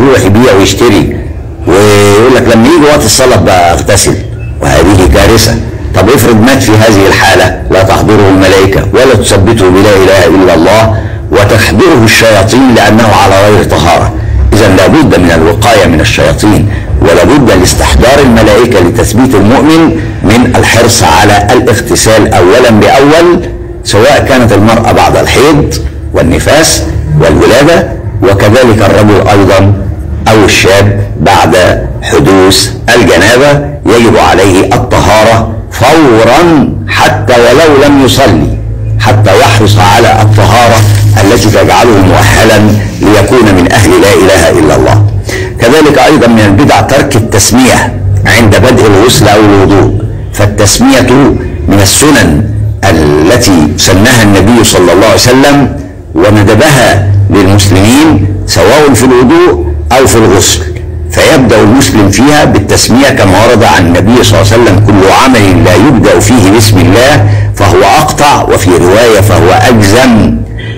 يروح يبيع ويشتري ويقول لك لما يجي وقت الصلاه بقى اغتسل، وهذه كارثه. طب افرض مات في هذه الحاله، لا تحضره الملائكه ولا تثبته بلا اله الا الله، وتحضره الشياطين لانه على غير طهاره. اذا لابد من الوقايه من الشياطين، ولابد لاستحضار الملائكه لتثبيت المؤمن من الحرص على الاغتسال اولا باول، سواء كانت المراه بعد الحيض والنفاس والولاده، وكذلك الرجل ايضا او الشاب بعد حدوث الجنابه يجب عليه الطهاره فورا حتى ولو لم يصلي، حتى يحرص على الطهاره التي تجعله مؤهلا ليكون من اهل لا اله الا الله. كذلك ايضا من البدع ترك التسميه عند بدء الغسل او الوضوء، فالتسميه من السنن التي سنها النبي صلى الله عليه وسلم وندبها للمسلمين سواء في الوضوء او في الغسل، فيبدأ المسلم فيها بالتسمية كما ورد عن النبي صلى الله عليه وسلم: كل عمل لا يبدأ فيه باسم الله فهو أقطع، وفي رواية فهو أجزم،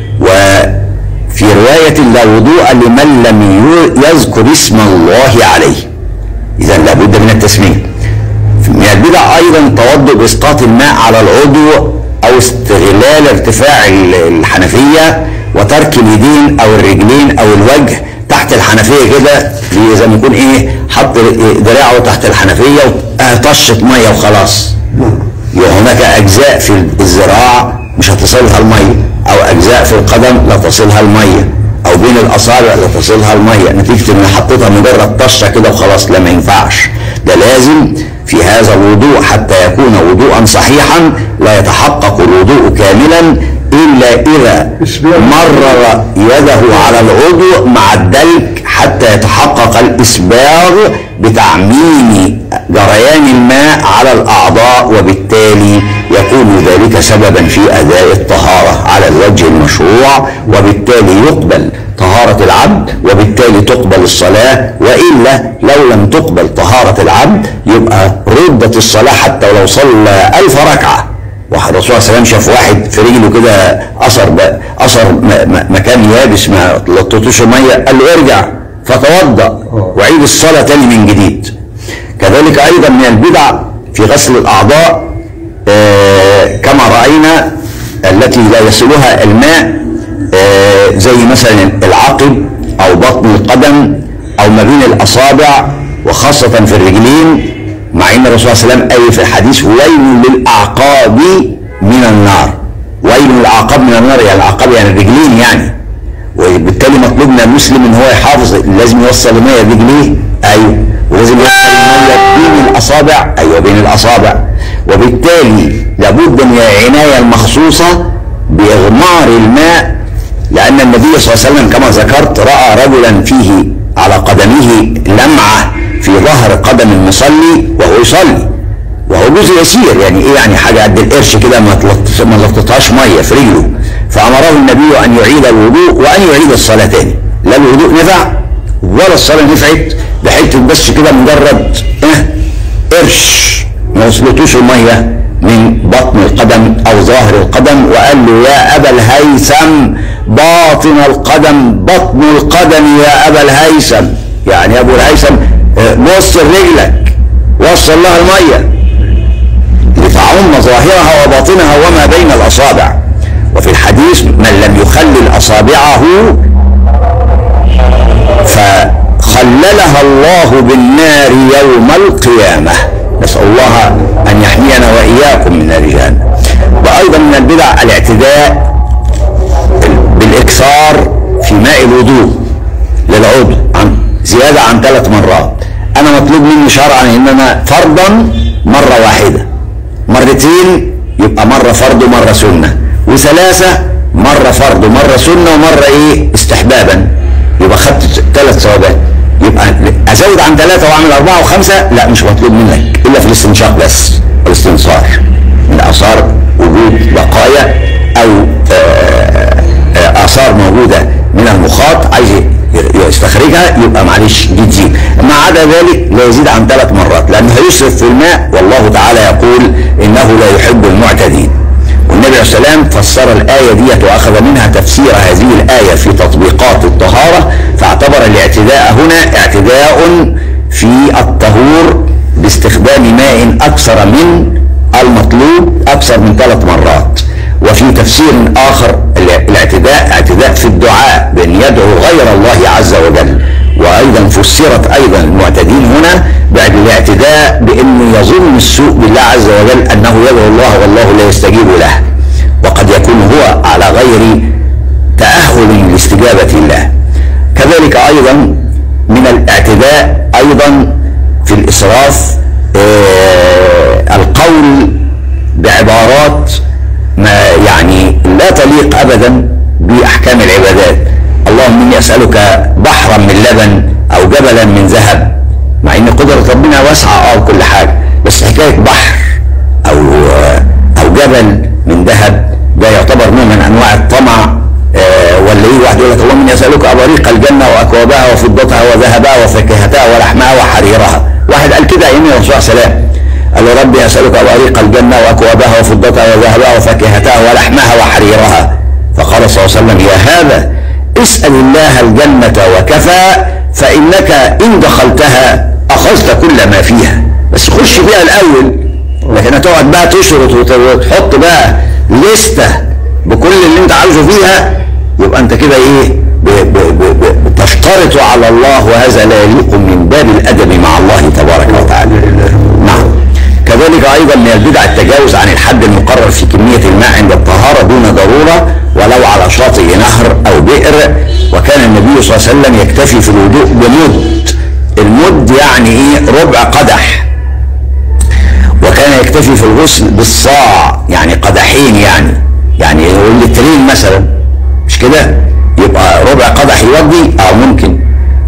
وفي رواية لا وضوء لمن لم يذكر اسم الله عليه. إذا لابد من التسمية. من البدع أيضا التوضؤ بإسقاط الماء على العضو أو استغلال ارتفاع الحنفية وترك اليدين أو الرجلين أو الوجه تحت الحنفيه كده، زي ما يكون حط دراعه تحت الحنفيه وطشت ميه وخلاص. هناك اجزاء في الذراع مش هتصلها الميه، او اجزاء في القدم لا تصلها الميه، او بين الاصابع لا تصلها الميه، نتيجه ان حطيتها مجرد طشه كده وخلاص. لا، ما ينفعش. ده لازم في هذا الوضوء حتى يكون وضوءا صحيحا لا يتحقق الوضوء كاملا إلا إذا مرر يده على العضو مع الدلك حتى يتحقق الإسباغ بتعميم جريان الماء على الأعضاء، وبالتالي يكون ذلك سببا في أداء الطهارة على الوجه المشروع، وبالتالي يقبل طهارة العبد، وبالتالي تقبل الصلاة. وإلا لو لم تقبل طهارة العبد يبقى ردت الصلاة حتى لو صلى 1000 ركعة. الرسول صلى الله عليه وسلم شاف واحد في رجله كده اثر مكان يابس ما لطتوش ميه، قال له ارجع فتوضا وعيد الصلاه تاني من جديد. كذلك ايضا من البدع في غسل الاعضاء كما راينا التي لا يصلها الماء، زي مثلا العقب او بطن القدم او ما بين الاصابع، وخاصه في الرجلين، مع ان الرسول صلى الله عليه وسلم قال في الحديث: ويل للاعقاب من النار. ويل للاعقاب من النار، يعني الاعقاب يعني الرجلين يعني. وبالتالي مطلوب من المسلم ان هو يحافظ، لازم يوصل الميه رجليه، ايوه، ولازم يوصل الميه بين الاصابع، ايوه بين الاصابع. وبالتالي لابد من العنايه المخصوصه باغمار الماء، لان النبي صلى الله عليه وسلم كما ذكرت راى رجلا فيه على قدمه لمعه في ظهر قدم المصلي وهو يصلي، وهو جزء يسير، يعني يعني حاجه قد القرش كده ما لطتهاش ميه في رجله، فامره النبي ان يعيد الوضوء وان يعيد الصلاه تاني. لا الوضوء نفع ولا الصلاه نفعت، بحته بس كده مجرد قرش ما وصلتوش الميه من بطن القدم او ظاهر القدم. وقال له: يا ابا الهيثم باطن القدم بطن القدم يا ابا الهيثم، يعني يا ابو الهيثم وصل رجلك، وصل لها الميه لتعم ظاهرها وباطنها وما بين الاصابع. وفي الحديث: من لم يخلل اصابعه فخللها الله بالنار يوم القيامه. نسال الله ان يحمينا واياكم من الرجال. وايضا من البدع الاعتداء بالاكثار في ماء الوضوء للعضو زياده عن 3 مرات. انا مطلوب مني شرعا ان انا فرضا مره واحده، مرتين يبقى مره فرض ومره سنه، وثلاثه مره فرض ومره سنه ومره استحبابا، يبقى خدت 3 ثوابات. يبقى ازود عن 3 واعمل 4 و5؟ لا، مش مطلوب منك الا في الاستنشاق بس، الاستنصار من اثار وجود بقايا او اثار موجوده من المخاط عايز يستخرجها، يبقى معلش دي تزيد. ما عدا ذلك لا يزيد عن 3 مرات، لانه هيسرف في الماء، والله تعالى يقول: انه لا يحب المعتدين. والنبي عليه الصلاه والسلام فسر الايه ديت واخذ منها تفسير هذه الايه في تطبيقات الطهاره، فاعتبر الاعتداء هنا اعتداء في الطهور باستخدام ماء أكثر من المطلوب، أكثر من 3 مرات. وفي تفسير آخر الاعتداء اعتداء في الدعاء بأن يدعو غير الله عز وجل. وأيضا فسرت أيضا المعتدين هنا بعد الاعتداء بأنه يظن السوء بالله عز وجل أنه يدعو الله والله لا يستجيب له، وقد يكون هو على غير تأهل لاستجابة الله. كذلك أيضا من الاعتداء أيضا في الإسراف القول بعبارات ما يعني لا تليق أبدا بأحكام العبادات. اللهم إني أسألك بحرا من لبن أو جبلا من ذهب، مع إن قدرة ربنا واسعة وكل حاجة، بس حكاية بحر أو جبل من ذهب ده يعتبر نوع من أنواع الطمع. ولا يجي واحد يقول لك اللهم إني أسألك أباريق الجنة وأكوابها وفضتها وذهبها وفاكهتها ولحمها وحريرها. واحد قال كده أيام الرسول عليه السلام، قال له ربي أسألك أباريق الجنة وأكوابها وفضتها وذهبها وفاكهتها ولحمها وحريرها. فقال صلى الله عليه وسلم يا هذا اسأل الله الجنة وكفى، فإنك إن دخلتها أخذت كل ما فيها. بس خش فيها الأول، لكن هتقعد بقى تشرط وتحط بقى لستة بكل اللي انت عاوزه فيها، يبقى انت كده ايه بتشترط على الله، وهذا لا يليق من باب الأدب مع الله تبارك وتعالى. نعم. كذلك أيضا من البدع التجاوز عن الحد المقرر في كمية الماء عند الطهارة دون ضرورة ولو على شاطئ نهر أو بئر. وكان النبي صلى الله عليه وسلم يكتفي في الوضوء بمد. المد يعني إيه؟ ربع قدح. وكان يكتفي في الغسل بالصاع، يعني قدحين، يعني يقول لترين مثلا، مش كده؟ يبقى ربع قدح يودي أو ممكن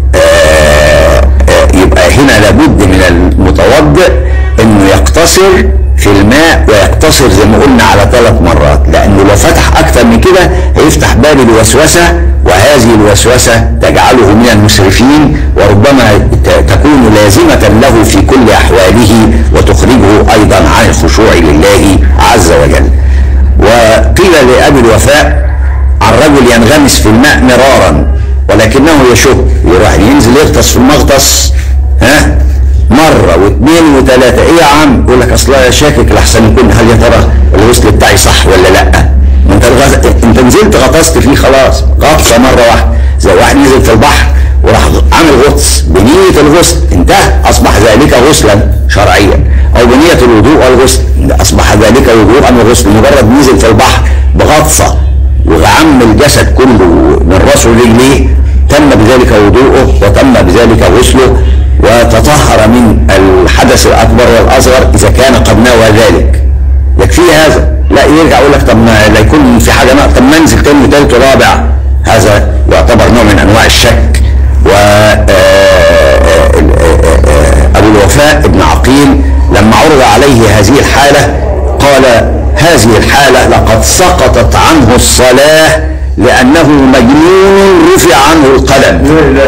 يبقى هنا لابد من المتوضئ انه يقتصر في الماء، ويقتصر زي ما قلنا على 3 مرات، لانه لو فتح اكثر من كده هيفتح باب الوسوسه، وهذه الوسوسه تجعله من المسرفين، وربما تكون لازمه له في كل احواله، وتخرجه ايضا عن الخشوع لله عز وجل. وقيل لابي الوفاء عن رجل ينغمس في الماء مرارا ولكنه يشك، يروح ينزل يغطس في المغطس مرة واثنين وثلاثة. ايه يا عم؟ يقول لك اصلا شاكك لحسن يكون هل يا ترى الغسل بتاعي صح ولا لا؟ ما انت نزلت غطست فيه خلاص، غطسة مرة واحدة، زي واحد نزل في البحر وراح عامل غطس بنية الغسل، انتهى، اصبح ذلك غسلا شرعيا. او بنية الوضوء والغسل، اصبح ذلك وضوءا وغسل. مجرد نزل في البحر بغطسة وعم الجسد كله من راسه ورجليه، تم بذلك وضوءه وتم بذلك غسله، وتطهر من الحدث الأكبر والأصغر إذا كان قد نوى ذلك. يكفي هذا؟ لا، يرجع يقول لك طب ما لا يكون في حاجة، طب ما انزل تاني وتالت ورابع. هذا يعتبر نوع من أنواع الشك. أبو الوفاء ابن عقيل لما عرض عليه هذه الحالة قال هذه الحالة لقد سقطت عنه الصلاة لأنه مجنون رفع عنه القلم.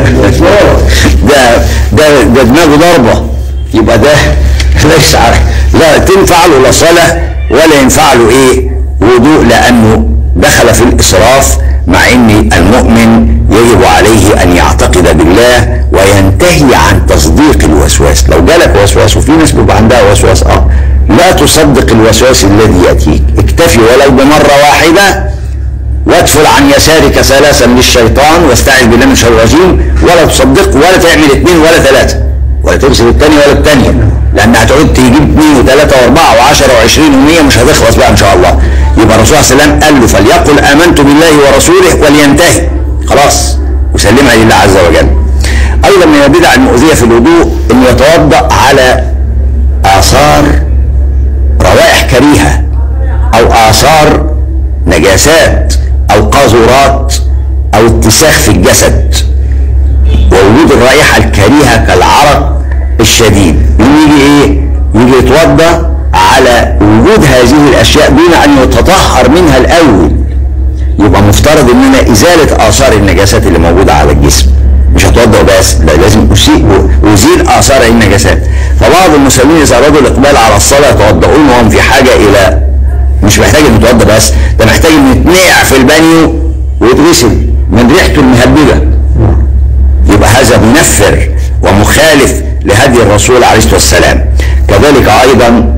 ده دماغه ضربة، يبقى ده ليس لا تنفع له لا صلاة ولا ينفع له ايه وضوء، لأنه دخل في الإسراف، مع ان المؤمن يجب عليه ان يعتقد بالله وينتهي عن تصديق الوسواس. لو جالك وسواس، وفي ناس بيبقى عندها وسواس، لا تصدق الوسواس الذي يأتيك، اكتفي ولو بمرة واحدة، وادفل عن يسارك 3 للشيطان واستعذ بالله من الشيطان الرجيم، ولا تصدق ولا تعمل 2 ولا 3 ولا تغسل الثانية ولا الثانية، لأن هتعود تجيب 2 و3 و4 و10 و20 و100 مش هتخلص بقى إن شاء الله. يبقى الرسول صلى الله عليه وسلم قال له فليقل آمنت بالله ورسوله ولينتهي، خلاص، وسلمها لله عز وجل. أيضا من البدع المؤذية في الوضوء أن يتوضأ على آثار روائح كريهة أو آثار نجاسات أو قاذورات أو اتساخ في الجسد، ووجود الرائحة الكريهة كالعرق الشديد. يجي يتوضأ على وجود هذه الأشياء دون أن يتطهر منها الأول. يبقى مفترض أننا إزالة آثار النجاسات اللي موجودة على الجسم، مش هتوضأ بس، لازم أزيل آثار النجاسات. فبعض المسلمين إذا أرادوا الإقبال على الصلاة يتوضؤون وهم في حاجة إلى، مش محتاج إنه يتوضأ بس، ده محتاج إنه يتنقع في البانيو ويتغسل من ريحته المهببة. يبقى وهذا منفر ومخالف لهدي الرسول عليه الصلاة والسلام. كذلك أيضا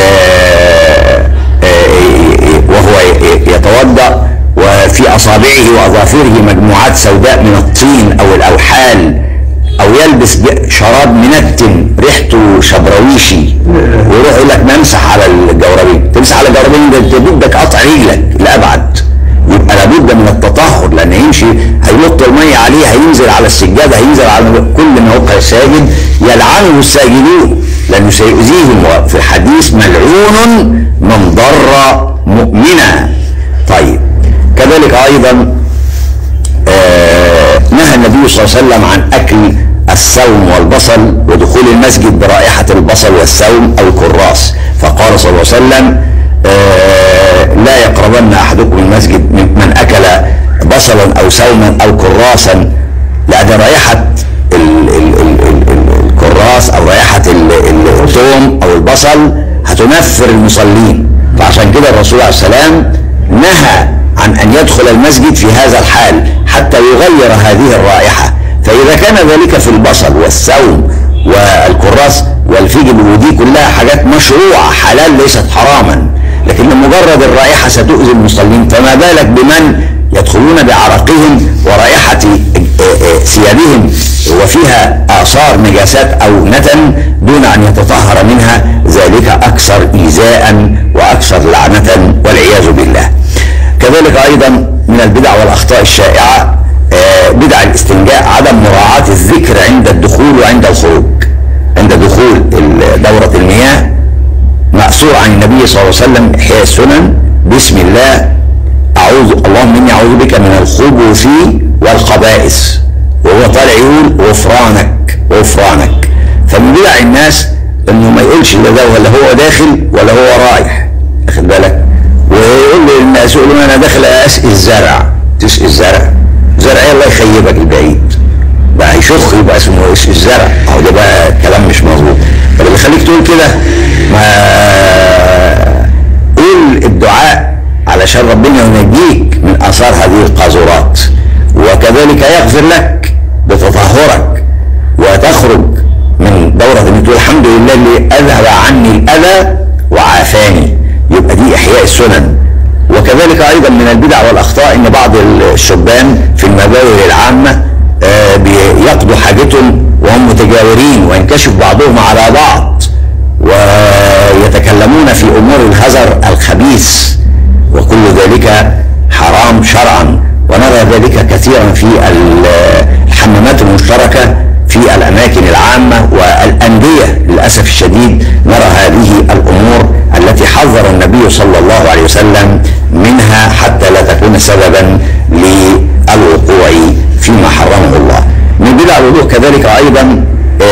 وهو يتوضأ وفي أصابعه وأظافره مجموعات سوداء من الطين أو الأوحال، أو يلبس شراب منتن ريحته شبراويشي ويروح يقول لك نمسح على الجوربين. تمسح على الجوربين ده بدك قطع رجلك لأبعد. يبقى لابد من التطهر، لأن يمشي هيلط المية عليه، هينزل على السجادة، هينزل على كل ما هو ساجد، يلعنه الساجدون لأنه سيؤذيهم. وفي الحديث ملعون من ضر مؤمنا. طيب كذلك أيضا نهى النبي صلى الله عليه وسلم عن أكل الثوم والبصل ودخول المسجد برائحة البصل والثوم أو الكراس، فقال صلى الله عليه وسلم لا يقربن أحدكم المسجد من أكل بصلا أو ثوما أو كراسا، لأن رائحة الكراس أو رائحة الثوم أو البصل هتنفر المصلين. فعشان كده الرسول عليه السلام نهى عن أن يدخل المسجد في هذا الحال حتى يغير هذه الرائحة. فإذا كان ذلك في البصل والثوم والكراس والفجل، ودي كلها حاجات مشروعة حلال ليست حراما، لكن لمجرد الرائحة ستؤذي المصلين، فما بالك بمن يدخلون بعرقهم ورائحة ثيابهم وفيها آثار نجاسات أو نتن دون أن يتطهر منها، ذلك أكثر إيذاء وأكثر لعنة والعياذ بالله. كذلك أيضا من البدع والأخطاء الشائعة بدع الاستنجاء، عدم مراعاة الذكر عند الدخول وعند الخروج. عند دخول دورة المياه مأثور عن النبي صلى الله عليه وسلم إحياء السنن بسم الله اللهم إني أعوذ بك من الخبث والخبائث، وهو طالع يقول غفرانك غفرانك. فمن بدع الناس إنه ما يقولش إلا ده ولا هو داخل ولا هو رايح، واخد بالك، ويقول للناس يقول له أنا داخل أسقي الزرع. تسقي الزرع؟ زرع ايه؟ الله يخيبك البعيد بقى يشخ يبقى اسمه الزرع، اهو ده بقى كلام مش مظبوط. طب اللي يخليك تقول كده ما قول الدعاء علشان ربنا ينجيك من اثار هذه القاذورات، وكذلك يغفر لك بتطهرك وتخرج من دورة ان تقول الحمد لله اللي اذهب عني الاذى وعافاني. يبقى دي احياء السنن. وكذلك ايضا من البدع والاخطاء ان بعض الشبان في المباول العامه بيقضوا حاجتهم وهم متجاورين، وينكشف بعضهم على بعض ويتكلمون في امور الهزر الخبيث، وكل ذلك حرام شرعا. ونرى ذلك كثيرا في الحمامات المشتركه في الاماكن العامه والانديه. للاسف الشديد نرى هذه الامور التي حذر النبي صلى الله عليه وسلم منها حتى لا تكون سببا للوقوع فيما حرمه الله. من بدع الوضوء كذلك ايضا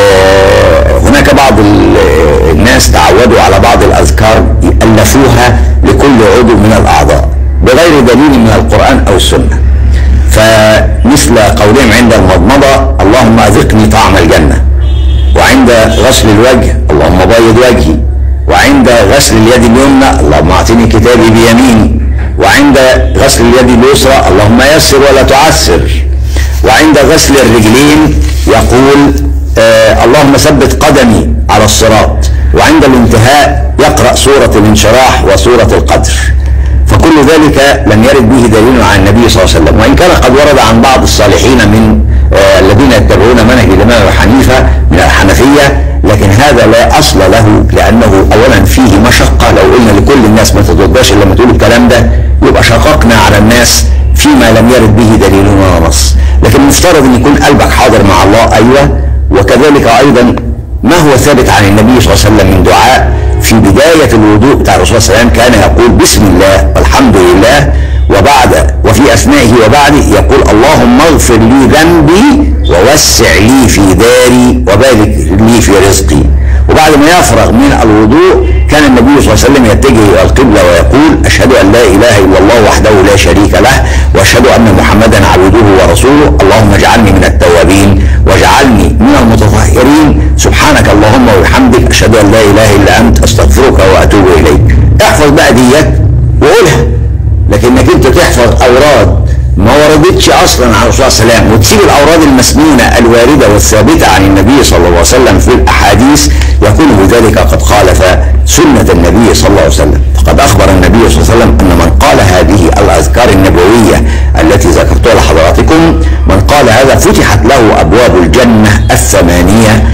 هناك بعض الناس تعودوا على بعض الاذكار يالفوها لكل عضو من الاعضاء بغير دليل من القران او السنه، فمثل قولهم عند المضمضه اللهم اذقني طعم الجنه، وعند غسل الوجه اللهم بيض وجهي، وعند غسل اليد اليمنى اللهم اعطني كتابي بيميني، وعند غسل اليد اليسرى اللهم يسر ولا تعسر، وعند غسل الرجلين يقول اللهم ثبت قدمي على الصراط، وعند الانتهاء يقرأ سورة الانشراح وسورة القدر. فكل ذلك لم يرد به دليل عن النبي صلى الله عليه وسلم، وإن كان قد ورد عن بعض الصالحين من الذين يتبعون منهج الإمام أبي حنيفة من الحنفية، لكن هذا لا أصل له، لأنه أولا فيه مشقة. لو قلنا لكل الناس ما تتوضاش إلا لما تقول الكلام ده يبقى شققنا على الناس فيما لم يرد به دليل ولا نص. لكن المفترض أن يكون قلبك حاضر مع الله، أيوة. وكذلك أيضا ما هو ثابت عن النبي صلى الله عليه وسلم من دعاء في بداية الوضوء بتاع الرسول صلى الله عليه وسلم كان يقول بسم الله والحمد لله، وفي أثنائه وبعده يقول اللهم اغفر لي ذنبي ووسع لي في داري وبارك لي في رزقي. وبعد ما يفرغ من الوضوء كان النبي صلى الله عليه وسلم يتجه إلى القبلة ويقول أشهد أن لا إله إلا الله وحده لا شريك له، وأشهد أن محمدا عبده ورسوله، اللهم اجعلني من التوابين واجعلني من المتطهرين، سبحانك اللهم وبحمدك أشهد أن لا إله إلا أنت أستغفرك وأتوب إليك. احفظ بقى ديت وقولها، لكنك انت تحفظ أوراد ما وردتش ثبتش اصلا عن الرسول صلى الله عليه وسلم، وتسيب الاوراد المسنونه الوارده والثابته عن النبي صلى الله عليه وسلم في الاحاديث، يكون بذلك قد خالف سنه النبي صلى الله عليه وسلم. فقد اخبر النبي صلى الله عليه وسلم ان من قال هذه الاذكار النبويه التي ذكرتها لحضراتكم، من قال هذا فتحت له ابواب الجنه الثمانيه